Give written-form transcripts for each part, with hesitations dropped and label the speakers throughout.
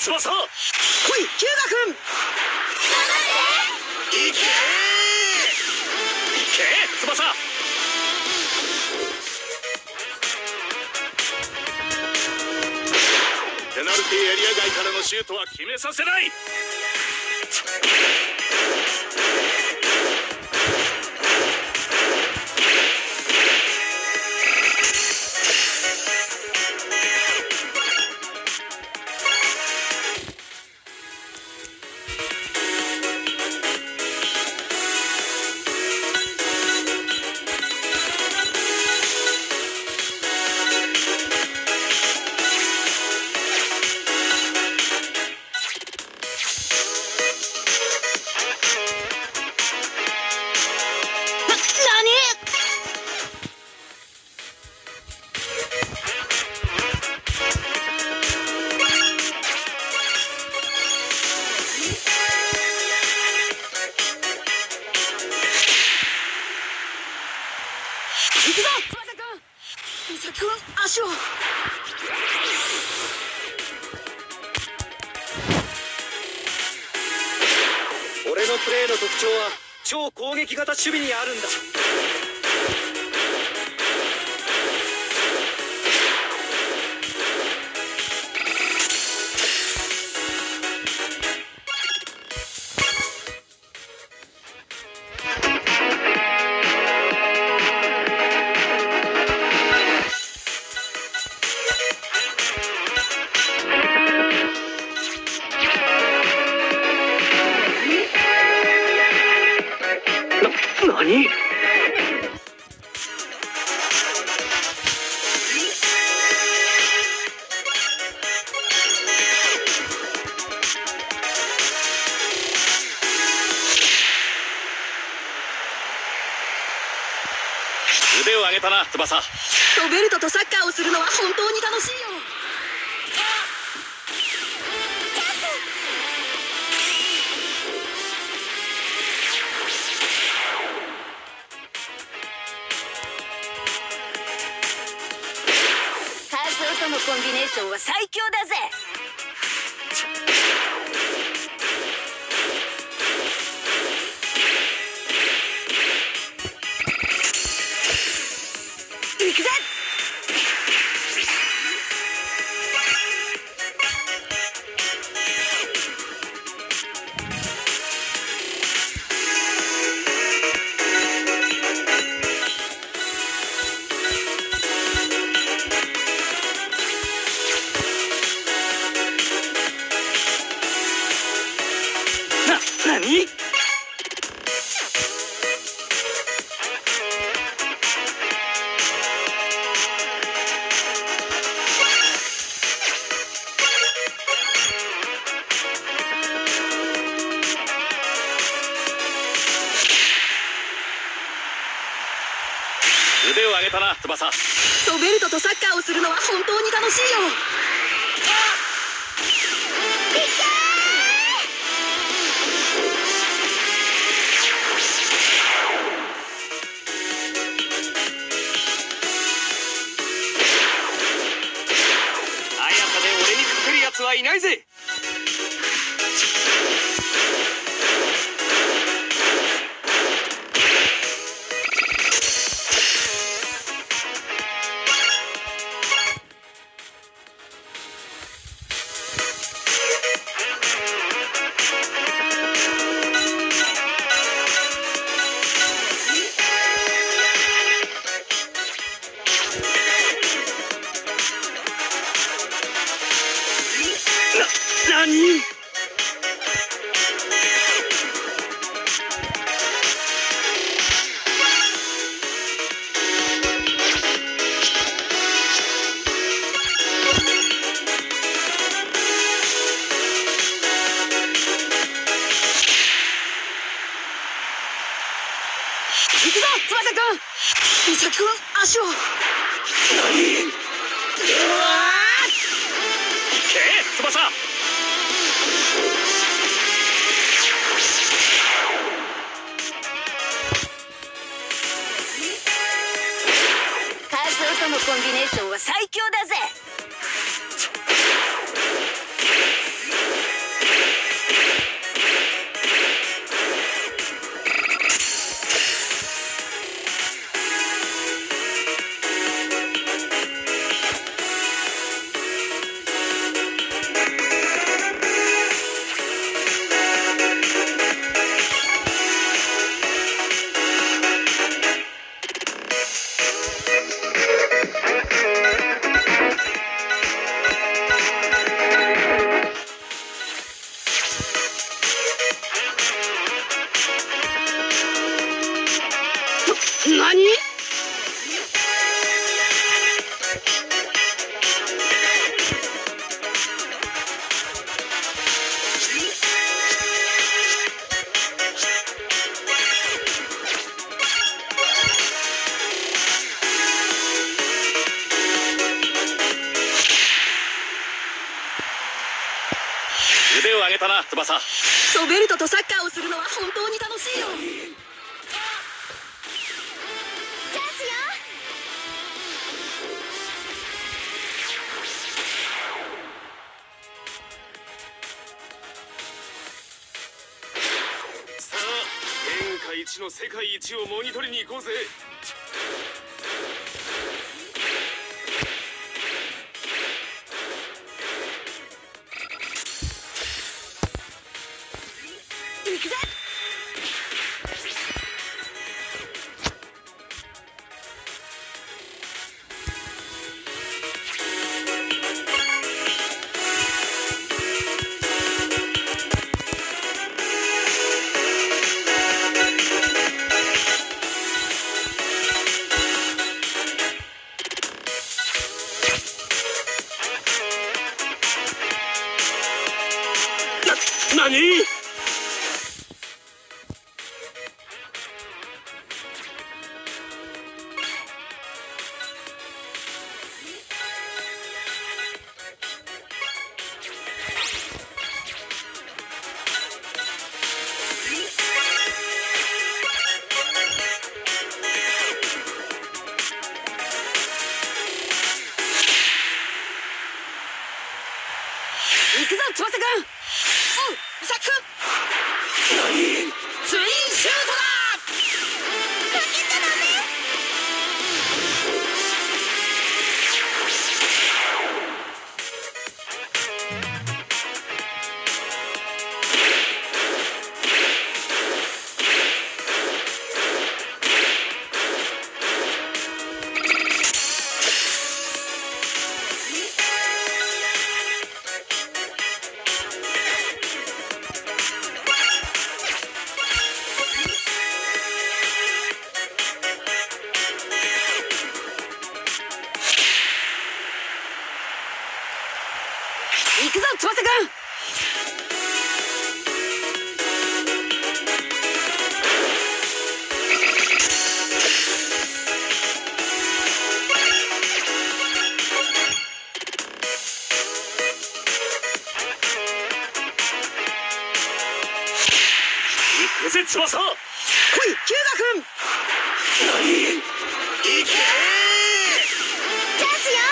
Speaker 1: 翼。来いキュウガ君。いけ翼。ペナルティーエリア外からのシュートは決めさせない。足を。俺のプレーの特徴は超攻撃型守備にあるんだ。何？腕を上げたな、翼。
Speaker 2: ロベルトとサッカーをするのは本当に楽しいよ。
Speaker 3: カーソーとのコンビネーションは最強だぜ。行くぜ。
Speaker 1: 何？腕を上げたな、翼。
Speaker 2: ロベルトとサッカーをするのは本当に楽しいよ。
Speaker 1: 速さで俺に勝てるやつはいないぜ。何？
Speaker 2: 行くぞ、翼くん。ミサキくん、足を。
Speaker 1: 何？翼。
Speaker 3: カーソーとのコンビネーションは最強だぜ。
Speaker 1: 腕を上げたな翼。
Speaker 2: ロベルトとサッカーをするのは本当に楽しいよ。
Speaker 3: チャンスよ。
Speaker 1: さあ天下一の世界一をもぎ取りに行こうぜ。
Speaker 3: 行くぜ。
Speaker 1: 何？
Speaker 2: 行くぞ翼くん。イサクん。ツインシュートだ。
Speaker 3: 負けちゃダメ。
Speaker 2: 行くぞ翼くん。
Speaker 1: 行くぜ翼。
Speaker 2: 来いキューガくん。
Speaker 1: 何？行け！
Speaker 3: チャンスよ。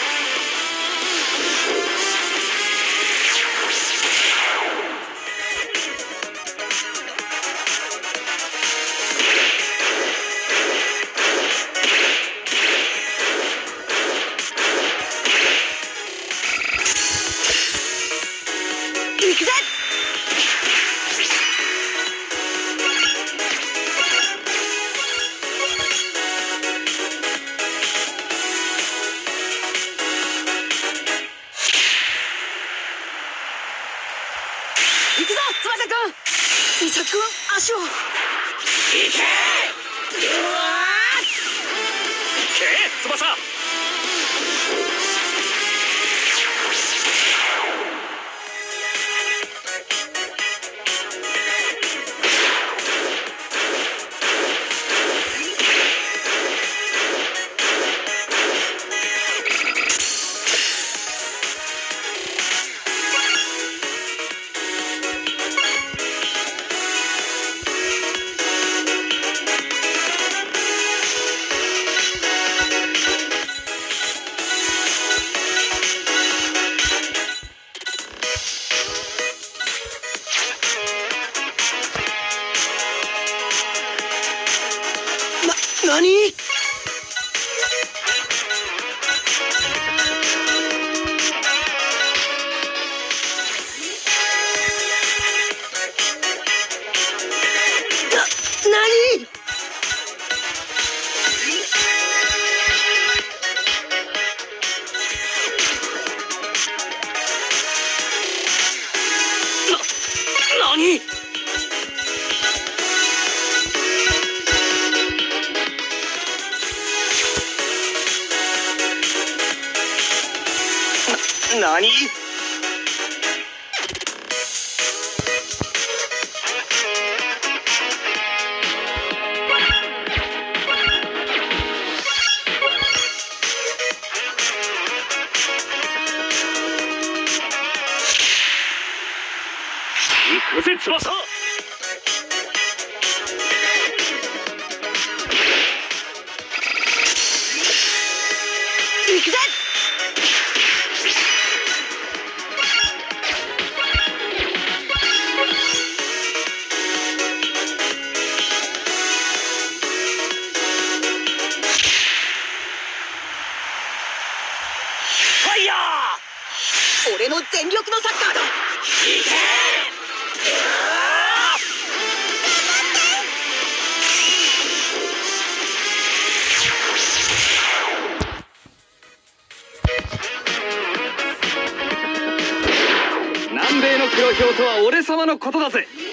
Speaker 3: 行くぜ。
Speaker 2: 行くぞ翼くん。イサくん足を。
Speaker 1: 行け！
Speaker 2: うわ
Speaker 1: け翼。
Speaker 2: 何？何？何？
Speaker 1: 何？ 行くぜ翼。
Speaker 2: 行くぜ。
Speaker 1: ファイヤー。
Speaker 2: 俺の全力のサッカーだ。
Speaker 1: 南米の黒豹とは俺様のことだぜ。